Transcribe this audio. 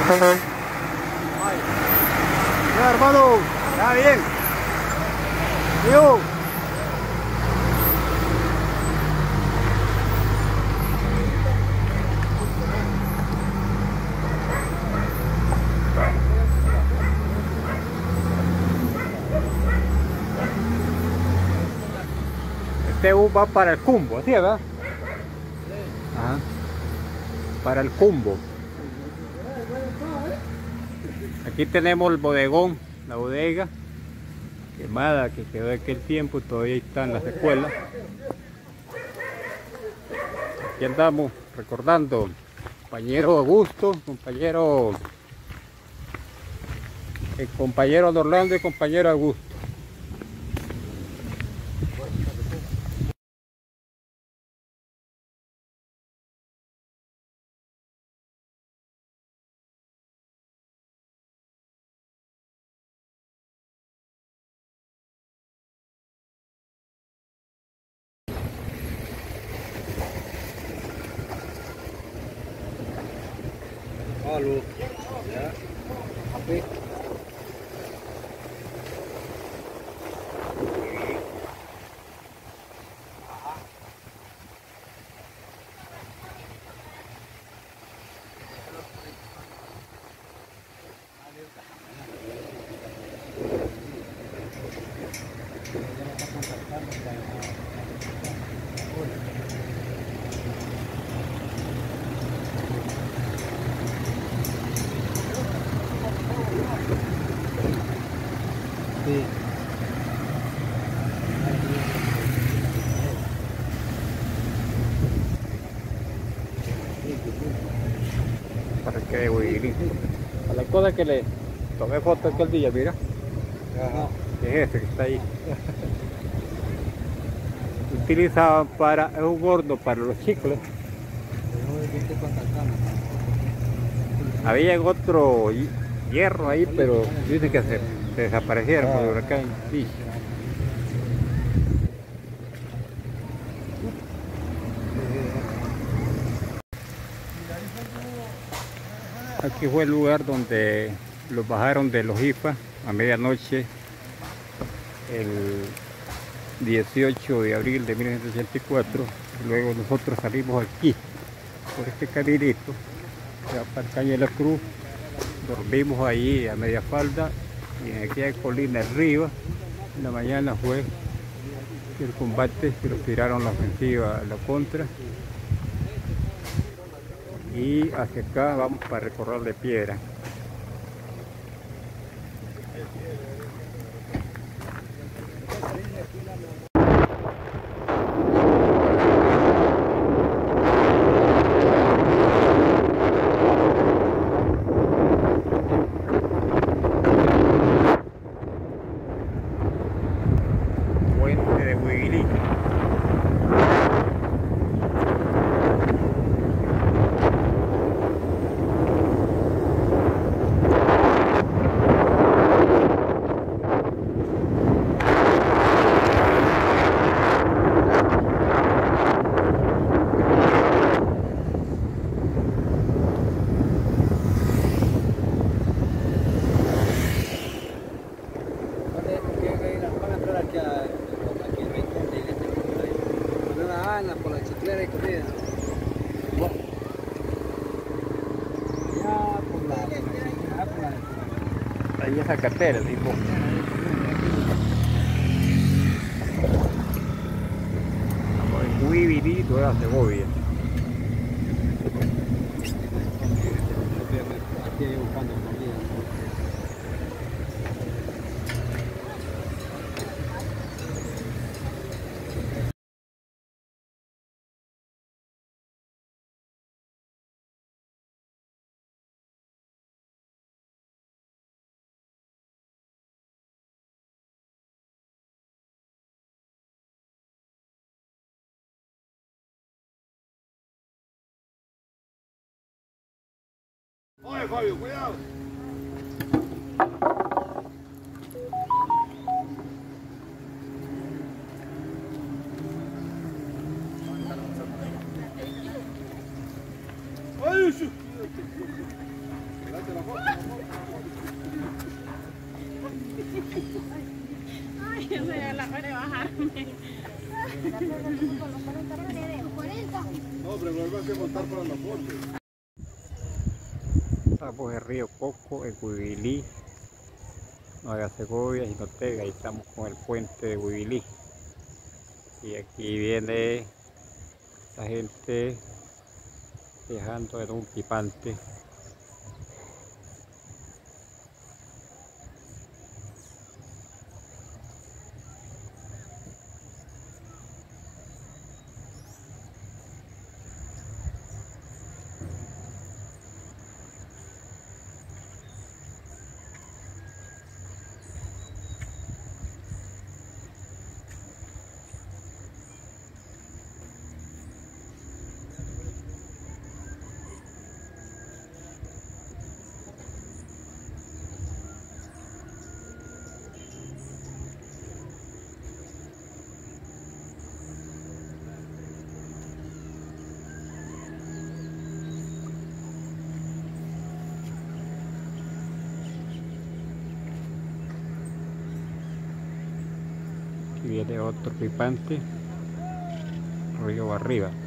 Ay. Ya, hermano, ya bien. Yo. Este bus va para el Cumbo, ¿así, verdad? Ajá. Para el Cumbo. Aquí tenemos el bodegón, la bodega quemada que quedó de aquel tiempo, todavía están las secuelas. Aquí andamos recordando, compañero Augusto, el compañero de Orlando y compañero Augusto. Aló. Ya. Sí. Sí. Para que Huiguilín. A la cosa que le tomé foto aquel día, mira. Ajá. Que es ese que está ahí. Utilizaban para, es un horno para los chicles. Había otro hierro ahí, pero dicen que se desaparecieron por el huracán. Sí. Aquí fue el lugar donde los bajaron de los IFA a medianoche el 18 de abril de 1984. Luego nosotros salimos aquí por este caminito que va para el Caño de la Cruz. Dormimos ahí a media falda y en aquella colina arriba. En la mañana fue el combate que los tiraron la ofensiva a la contra. Y hacia acá vamos para recorrer de piedra. Puente de Huiguilín. Por la chiclera y comida. Ahí esa cartera, tipo. Estamos en Huiguilín, Nueva Segovia. Aquí buscando comida. Oye, Fabio, cuidado. Ay, Ay, eso ya la para bajarme. No, pero luego hay que montar para la foto. Estamos en Río Coco, en Huibilí, Nueva Segovia y Notega, y estamos con el puente de Huibilí. Y aquí viene la gente viajando en un pipante. Aquí viene otro pipante, río arriba.